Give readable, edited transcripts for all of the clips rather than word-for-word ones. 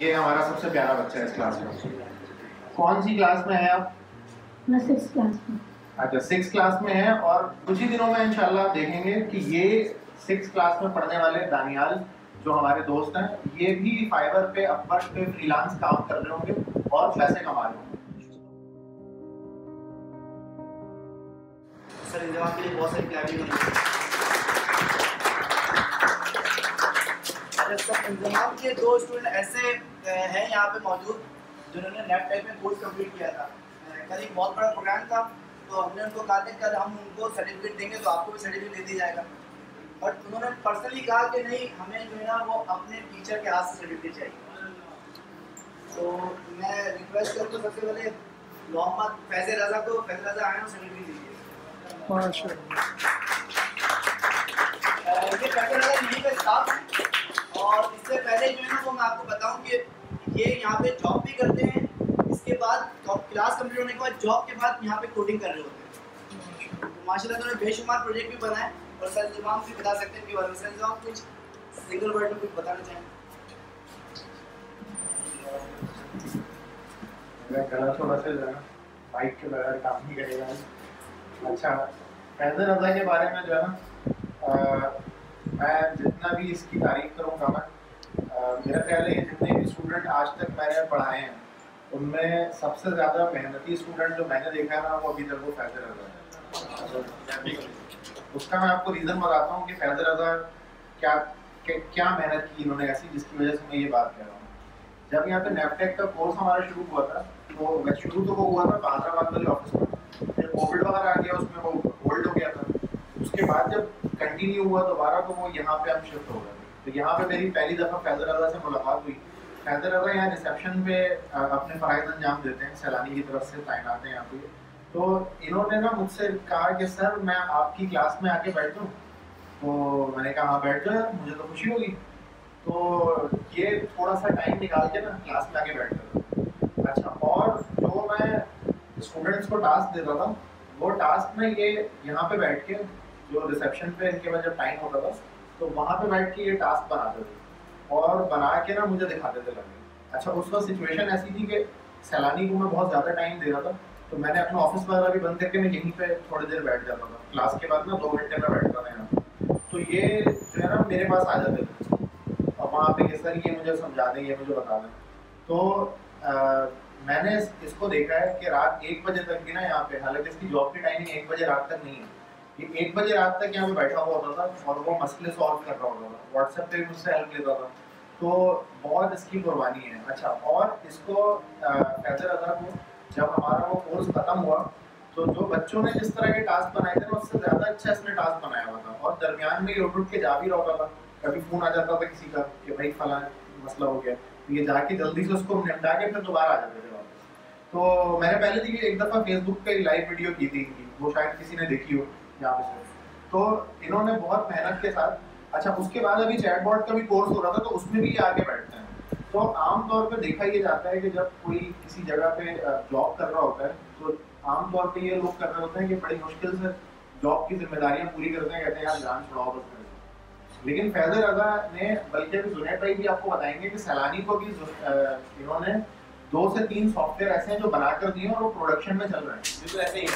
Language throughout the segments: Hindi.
ये हमारा सबसे प्यारा बच्चा है इस क्लास में। कौन सी क्लास में है आप? मैं 6th क्लास में। अच्छा, 6th क्लास में है। और कुछ ही दिनों में इंशाल्लाह देखेंगे कि ये 6th क्लास में पढ़ने वाले दानियाल जो हमारे दोस्त हैं, ये भी फाइवर पे, अपवर्क पे फ्रीलांस काम कर रहे होंगे और पैसे कमा रहे होंगे। सर इंतजाम के लिए बहुत सारी प्लानिंग है। सब इंतजाम के 2 स्टूडेंट ऐसे हैं यहाँ पे मौजूद जिन्होंने नेट टाइप में कोर्स कंप्लीट किया था। कल एक बहुत बड़ा प्रोग्राम था, तो हमने उनको कहा था कल हम उनको सर्टिफिकेट देंगे तो आपको भी सर्टिफिकेट दे दिया जाएगा। बट उन्होंने पर्सनली कहा कि नहीं, हमें जो है ना वो अपने टीचर के हाथ से सर्टिफिकेट चाहिए। तो मैं रिक्वेस्ट करता हूँ सबसे पहले मोहम्मद फैज़ल रज़ा को, फैज़ल रज़ा आए सर्टिफिकेट दीजिए। ये फैज़ल रज़ा यहीं पे स्टाफ है। और इससे पहले जो है ना वो मैं आपको बताऊं कि ये यहाँ पे जॉब भी करते हैं। इसके बाद क्लास कंप्लीट होने के बाद जॉब के बाद यहाँ पे कोडिंग कर रहे होते हैं। तो माशाल्लाह उन्होंने बेशुमार प्रोजेक्ट भी बनाए। और सर इंतजाम भी बता सकते हैं कि वाले सर इंतजाम कुछ सिंगल वर्ड में कुछ बताना चाहें? मैं गला थोड़ा सा जो है माइक के बगैर काम नहीं करेगा। अच्छा, फैज़ल रज़ा के बारे में जो है ना मैं जितना भी इसकी तारीफ करूँगा मेरा ख्याल है जितने भी स्टूडेंट आज तक मैंने पढ़ाए हैं उनमें सबसे ज़्यादा मेहनती स्टूडेंट जो मैंने देखा है ना वो अभी तक वो फैज़ल रज़ा है। उसका मैं आपको रीज़न बताता हूँ कि फैज़ल रज़ा क्या मेहनत की इन्होंने ऐसी जिसकी वजह से मैं ये बात कह रहा हूँ। जब यहाँ पे नेपटेक का कोर्स हमारा शुरू हुआ था तो शुरू तो वो हुआ था हैदराबाद वाले ऑफिस में, फिर कोविड वगैरह आ गया, उसमें वो होल्ड हो गया था। उसके बाद जब कंटिन्यू हुआ दोबारा तो वो यहाँ पे हम शिफ्ट हो गए। तो यहाँ पे मेरी पहली दफ़ा फैज़ल रज़ा से मुलाकात हुई। फैज़ल रज़ा यहाँ रिसेप्शन पे अपने फ़राइज़ अंजाम देते हैं, सैलानी की तरफ से तैनात हैं यहाँ पे। तो इन्होंने ना मुझसे कहा कि सर मैं आपकी क्लास में आके बैठ जाऊँ। तो मैंने कहा हाँ बैठ जाओ, मुझे तो खुशी होगी। तो ये थोड़ा सा टाइम निकाल के ना क्लास में आके बैठ जाता। अच्छा, और जो मैं स्टूडेंट्स को टास्क देता था वो टास्क में ये यहाँ पे बैठ के जो रिसेप्शन पे इनके पास जब टाइम होता था तो वहाँ पे बैठ के ये टास्क बनाते थे और बना के ना मुझे दिखाते थे लगे। अच्छा, उस वक्त सिचुएशन ऐसी थी कि सैलानी को मैं बहुत ज़्यादा टाइम दे रहा था, तो मैंने अपना ऑफिस वगैरह भी बंद करके मैं यहीं पे थोड़ी देर बैठ जाता था। क्लास के बाद ना 2 घंटे में बैठता था यहाँ। तो ये जो है ना मेरे पास आ जाते थे और वहाँ पे सर ये मुझे समझा दें, ये मुझे बता दें। तो मैंने इसको देखा है कि रात 1 बजे तक भी ना यहाँ पे, हालांकि इसकी जॉब की टाइमिंग 1 बजे रात तक नहीं है, ये 1 बजे रात तक यहाँ पे बैठा हुआ होता था और वो मसले सॉल्व कर रहा होता था। व्हाट्सएप पे भी मुझसे हेल्प लेता था। तो बहुत इसकी कुर्बानी है। अच्छा, और इसको फैज़ल रज़ा को जब हमारा वो कोर्स खत्म हुआ तो जो बच्चों ने जिस तरह के टास्क बनाए थे ना उससे ज़्यादा अच्छा इसने टास्क बनाया हुआ था। और दरमियान में ये उठ के जा भी रहा होता था, कभी फ़ोन आ जाता था किसी का कि भाई फला मसला हो गया, तो ये जाके जल्दी से उसको निपटा के फिर दोबारा आ जाते थे वापस। तो मैंने पहले देखिए एक दफ़ा फेसबुक पे लाइव वीडियो की थी इनकी, वो शायद किसी ने देखी हो यहाँ पे। तो इन्होंने बहुत मेहनत के साथ, अच्छा उसके बाद अभी चैटबॉट का भी कोर्स हो रहा था तो उसमें भी आगे बैठते हैं। तो आमतौर पे देखा ये जाता है कि जब कोई किसी जगह पे जॉब कर रहा होता है तो आमतौर पे ये लोग कर रहे होते हैं कि बड़ी मुश्किल से जॉब की जिम्मेदारियां पूरी करते हैं, कहते हैं यार जान छुड़ाओ बस मेरे से। लेकिन फैज़ल रज़ा ने, बल्कि अभी जुनैद भाई भी आपको बताएंगे कि सैलानी को भी इन्होंने 2 से 3 सॉफ्टवेयर ऐसे हैं जो बना कर दिए और वो प्रोडक्शन में चल रहे हैं, बिल्कुल ऐसे ही।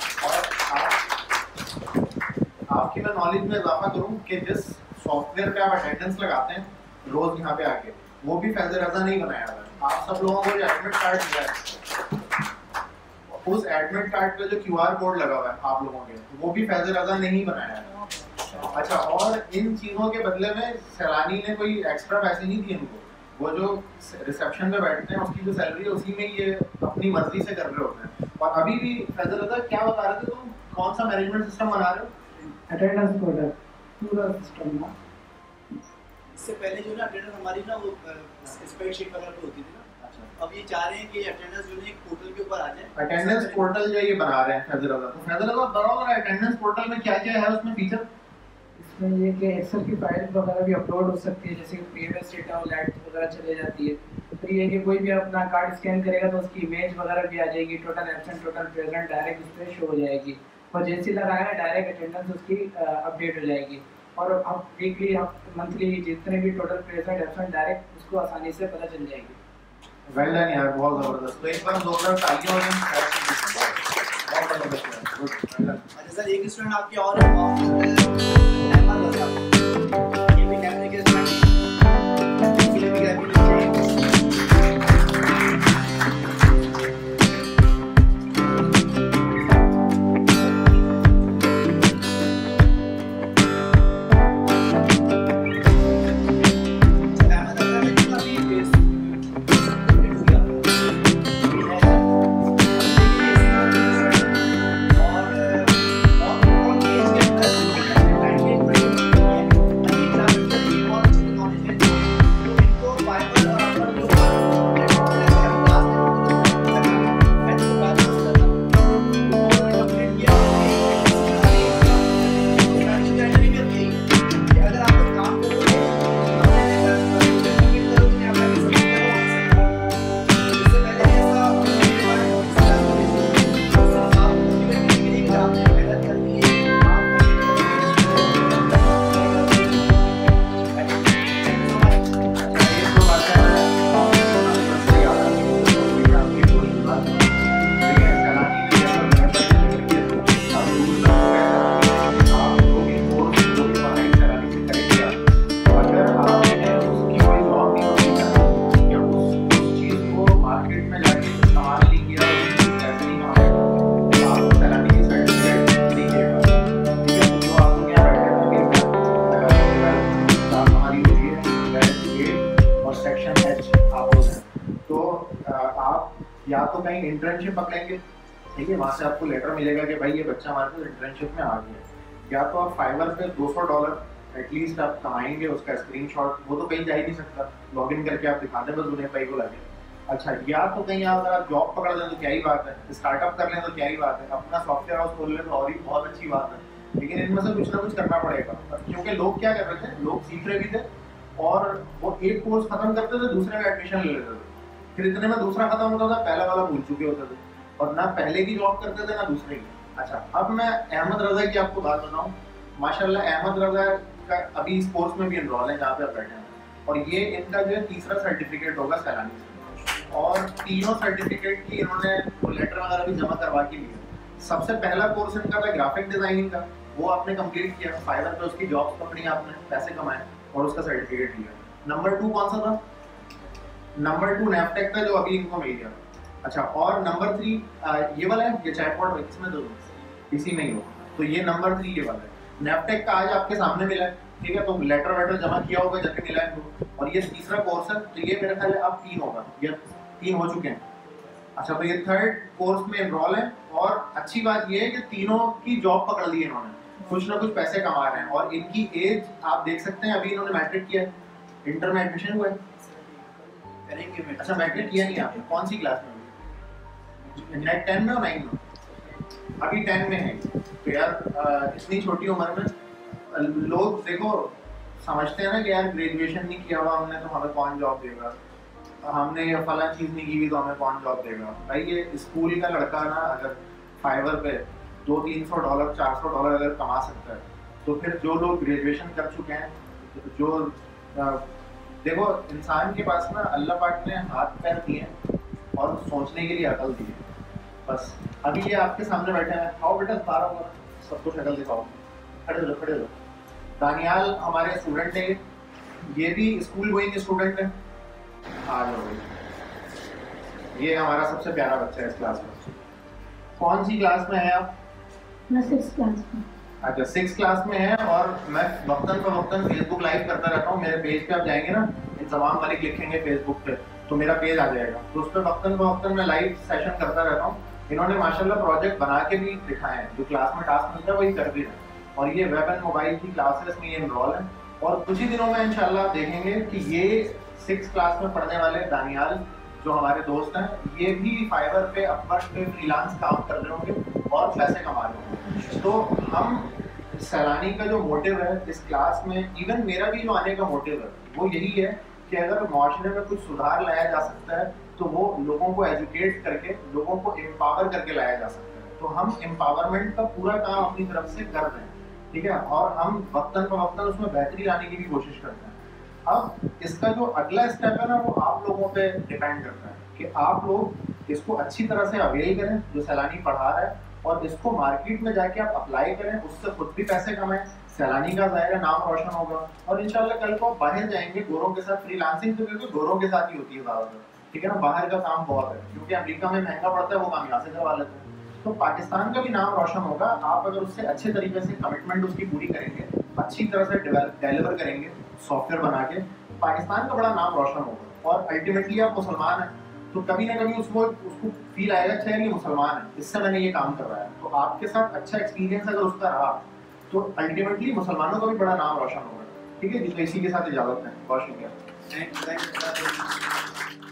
और आपकी मैं नॉलेज में इजाफा करूं कि जिस सॉफ्टवेयर पे आप अटेंडेंस लगाते हैं रोज यहाँ पे आके, वो भी फैज़ल रज़ा ने ही बनाया हुआ है। आप सब लोगों को जो एडमिट कार्ड दिया है उस एडमिट कार्ड पे जो QR कोड लगा हुआ है आप लोगों के, वो भी फैज़ल रज़ा ने ही बनाया है। अच्छा, और इन चीज़ों के बदले में सैलानी ने कोई एक्स्ट्रा पैसे नहीं दिए इनको। वो जो रिसेप्शन पे बैठते हैं उसकी जो सैलरी है उसी में ये अपनी मर्जी से कर रहे होते हैं। और अभी भी फैज़ल रज़ा क्या बता रहे थे तुम, कौन सा मैनेजमेंट सिस्टम बना रहे हो? अटेंडेंस कोडर पूरा सिस्टम ना। इससे पहले जो ना अटेंडेंस हमारी ना वो स्प्रेडशीट वगैरह पे होती थी ना। अब ये चाह रहे हैं कि अटेंडेंस जो है एक पोर्टल के ऊपर आ जाए। अटेंडेंस पोर्टल जो ये बना रहे हैं फैज़ल रज़ा, तो फैज़ल रज़ा बताओ अटेंडेंस पोर्टल में क्या क्या है उसमें फीचर? इसमें ये कि एक्सेल की फाइल वगैरह भी अपलोड हो सकती है, जैसे कि प्रीवियस डेटा और लाइट वगैरह चले जाती है। फिर ये कि कोई भी अपना कार्ड स्कैन करेगा तो उसकी इमेज वगैरह भी आ जाएगी, total absent total present direct उस पर शो हो जाएगी। और जैसे लगाया डायरेक्ट अटेंडेंस उसकी अपडेट हो जाएगी। और आप वीकली आप मंथली जितने भी टोटल प्लेसमेंट एब्सेंट डायरेक्ट उसको आसानी से पता चल जाएगी। वेल डन यार, बहुत जबरदस्त। तो एक बार जोरदार तालियां हो जाए। बहुत जबरदस्त, गुड, वेल डन। अच्छा सर, एक स्टूडेंट आपके और है, अहमद रज़ा, ये भी कैमरे के स्टूडेंट हैं, इसके लिए भी ग्रेजुएट चाहिए। या तो कहीं इंटर्नशिप पकड़ेंगे, ठीक है, वहाँ से आपको लेटर मिलेगा कि भाई ये बच्चा हमारे पास इंटर्नशिप में आ गया, या तो आप फाइवर पे $200 एटलीस्ट आप कमाएंगे, उसका स्क्रीनशॉट, वो तो कहीं जा ही नहीं सकता, लॉगिन करके आप दिखा दें बस उन्हें भाई को लगे। अच्छा, या तो कहीं अगर आप जॉब पकड़ लें तो क्या ही बात है, स्टार्टअप कर लें तो क्या ही बात है, अपना सॉफ्टवेयर हाउस खोल लें तो और ही बहुत अच्छी बात है, लेकिन इनमें से कुछ ना कुछ करना पड़ेगा, क्योंकि लोग क्या कर रहे थे, लोग सीख रहे भी थे और वो एक कोर्स खत्म करते थे दूसरे में एडमिशन ले लेते थे, फिर इतने में दूसरा खत्म होता था, पहला वाला भूल चुके होते थे और ना पहले की जॉब करते थे ना दूसरे की। अच्छा, अब मैं अहमद रज़ा की आपको बात बताऊं, माशाल्लाह अहमद रज़ा का अभी इस कोर्स में भी एनरोल है जहाँ पे आप बैठे हैं, और ये इनका जो है तीसरा सर्टिफिकेट होगा सैलानी से, और तीनों सर्टिफिकेट की इन्होंने लेटर वगैरह भी जमा करवा के लिए। सबसे पहला कोर्स इनका था ग्राफिक डिजाइनिंग का, वो आपने कंप्लीट किया, फाइवर पे उसकी जॉब पकड़ी, आपने पैसे कमाए और उसका सर्टिफिकेट लिया। नंबर 2 कौन सा था? नंबर 2 नैफटेक का, जो अभी इनको मिल गया। अच्छा, और नंबर 3 ये वाला है, ये चैटबॉट इसमें तो इसी में ही हो, तो ये नंबर 3 ये वाला है। नैफटेक का आज आपके सामने मिला है, ठीक है, तो लेटर वेटर जमा किया होगा जब मिला है इनको, और ये तीसरा कोर्स है, तो ये मेरे ख्याल है अब 3 होगा, ये 3 हो चुके हैं। अच्छा, तो ये थर्ड कोर्स में एनरोल है, और अच्छी बात ये है कि तीनों की जॉब पकड़ ली है इन्होंने, कुछ ना कुछ पैसे कमा रहे हैं, और इनकी एज आप देख सकते हैं, अभी इन्होंने मैट्रिक किया है, इंटर में एडमिशन हुआ है। अच्छा, मैट्रिक किया नहीं आपने, कौन सी क्लास में? नेट 10 में और 9 में? अभी 10 में है। तो यार इतनी छोटी उम्र में लोग देखो समझते हैं ना कि यार ग्रेजुएशन नहीं किया हुआ हमने तो हमें कौन जॉब देगा, हमने ये फला चीज़ नहीं की हुई तो हमें कौन जॉब देगा। भाई ये स्कूल का लड़का ना अगर फाइवर पे $200-300 $400 अगर कमा सकता है, तो फिर जो लोग ग्रेजुएशन कर चुके हैं, जो देखो इंसान के पास ना अल्लाह पाक ने हाथ पैर दिए और सोचने के लिए अकल दी है। बस अभी ये आपके सामने बैठे हैं, आओ बेटा सारा होगा, सबको शक्ल दिखाओ, खड़े हो खड़े हो। दानियाल हमारे स्टूडेंट है, ये भी स्कूल गोइंग स्टूडेंट है, आ जाओ। ये हमारा सबसे प्यारा बच्चा है इस क्लास में। कौन सी क्लास में है आप? मैं 6th क्लास में। अच्छा, 6th क्लास में है, और मैं वक्तन फवक्तन फेसबुक लाइव करता रहता हूँ। मेरे पेज पे आप जाएंगे ना, इंतजाम मलिक लिखेंगे फेसबुक पे तो मेरा पेज आ जाएगा, तो उस पर वक्तन फवक्तन मैं लाइव सेशन करता रहता हूँ। इन्होंने माशाल्लाह प्रोजेक्ट बना के भी दिखाए हैं, जो क्लास में टास्क मिलता है वही कर भी रहे, और ये वेब एंड मोबाइल की क्लासेस में ये एनरोल है, और कुछ ही दिनों में इंशाल्लाह आप देखेंगे कि ये 6th क्लास में पढ़ने वाले दानियाल जो हमारे दोस्त हैं, ये भी फाइवर पे अपवर्क पे फ्रीलांस काम कर रहे होंगे और पैसे कमा रहे होंगे। तो हम सैलानी का जो मोटिव है इस क्लास में, इवन मेरा भी जो आने का मोटिव है वो यही है कि अगर माशरे में कुछ सुधार लाया जा सकता है तो वो लोगों को एजुकेट करके, लोगों को एम्पावर करके लाया जा सकता है। तो हम एम्पावरमेंट का पूरा काम अपनी तरफ से कर रहे हैं, ठीक है, और हम वक्तन फवक्तन उसमें बेहतरी लाने की भी कोशिश करते हैं। अब इसका जो अगला स्टेप है ना, वो आप लोगों पे डिपेंड करता है कि आप लोग इसको अच्छी तरह से अवेल करें जो सैलानी पढ़ा रहा है, और इसको मार्केट में जाके आप अप्लाई करें, उससे खुद भी पैसे कमाएं, सैलानी का ज़ाहिर नाम रोशन होगा, और इंशाल्लाह कल को आप बाहर जाएंगे गोरों के साथ। फ्रीलांसिंग तो क्योंकि गोरों के साथ ही होती है ज़्यादातर, ठीक है ना, बाहर का काम बहुत है क्योंकि अमेरिका में महंगा पड़ता है, वो काम यहाँ से करवा लेते हैं। तो पाकिस्तान का भी नाम रोशन होगा, आप अगर उससे अच्छे तरीके से कमिटमेंट उसकी पूरी करेंगे, अच्छी तरह से डिलीवर करेंगे सॉफ्टवेयर बना के, पाकिस्तान का बड़ा नाम रोशन होगा। और अल्टीमेटली आप मुसलमान हैं तो कभी ना कभी उसको फील आएगा अच्छा है ये मुसलमान है, इससे मैंने ये काम करवाया, तो आपके साथ अच्छा एक्सपीरियंस अगर उसका रहा तो अल्टीमेटली मुसलमानों का भी बड़ा नाम रोशन होगा। ठीक है जी, तो इसी के साथ इजाजत है। बहुत शुक्रिया। Thank you.